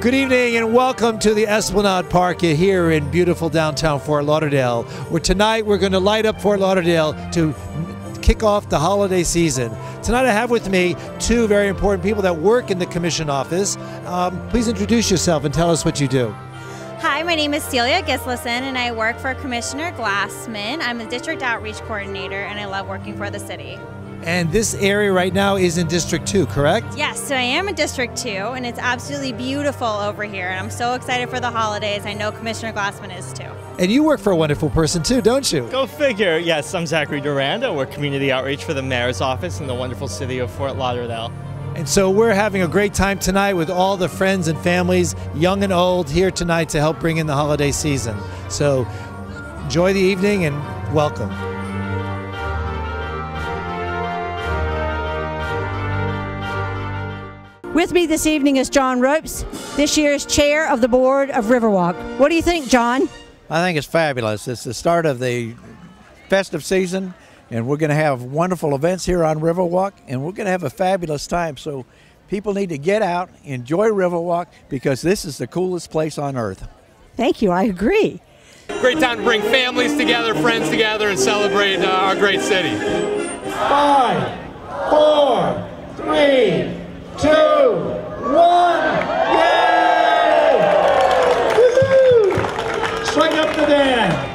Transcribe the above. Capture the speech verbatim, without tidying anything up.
Good evening and welcome to the Esplanade Park here in beautiful downtown Fort Lauderdale, where tonight we're going to light up Fort Lauderdale to kick off the holiday season. Tonight I have with me two very important people that work in the Commission office. Um, please introduce yourself and tell us what you do. Hi, my name is Celia Gislason and I work for Commissioner Glassman. I'm the District Outreach Coordinator and I love working for the city. And this area right now is in District two, correct? Yes, so I am in District two and it's absolutely beautiful over here and I'm so excited for the holidays. I know Commissioner Glassman is too. And you work for a wonderful person too, don't you? Go figure. Yes, I'm Zachary Durand. I work community outreach for the Mayor's office in the wonderful city of Fort Lauderdale. And so we're having a great time tonight with all the friends and families, young and old, here tonight to help bring in the holiday season. So enjoy the evening and welcome. With me this evening is John Ropes, this year's chair of the board of Riverwalk. What do you think, John? I think it's fabulous. It's the start of the festive season, and we're going to have wonderful events here on Riverwalk, and we're going to have a fabulous time. So people need to get out, enjoy Riverwalk, because this is the coolest place on earth. Thank you. I agree. Great time to bring families together, friends together, and celebrate uh, our great city. Five, four, three, two, one, yay! Woohoo! Strike up the band.